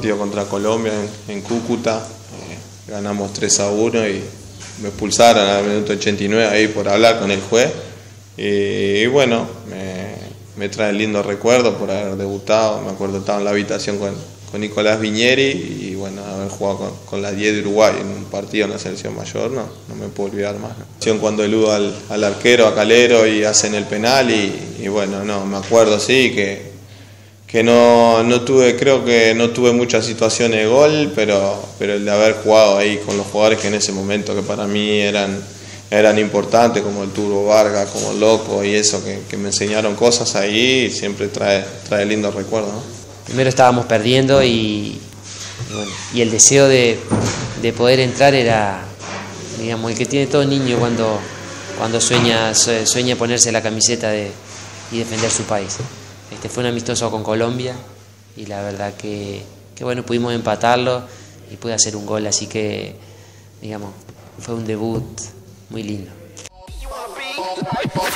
partido contra Colombia en Cúcuta, ganamos 3-1 y me expulsaron al minuto 89 ahí por hablar con el juez. Y bueno, me trae lindo recuerdo por haber debutado. Me acuerdo, estaba en la habitación con Nicolás Viñeri y bueno, haber jugado con la 10 de Uruguay en un partido en la selección mayor, no me puedo olvidar más, ¿no? Cuando eludo al arquero, a Calero, y hacen el penal y bueno, no, me acuerdo sí que no tuve, creo que no tuve muchas situaciones de gol, pero el de haber jugado ahí con los jugadores que en ese momento que para mí eran importantes, como el Turbo Vargas, como el Loco y eso, que me enseñaron cosas ahí, siempre trae lindos recuerdos, ¿no? Primero estábamos perdiendo y el deseo de poder entrar era, digamos, el que tiene todo niño cuando sueña ponerse la camiseta y defender su país. Fue un amistoso con Colombia y la verdad que bueno, pudimos empatarlo y pude hacer un gol, así que, digamos, fue un debut muy lindo.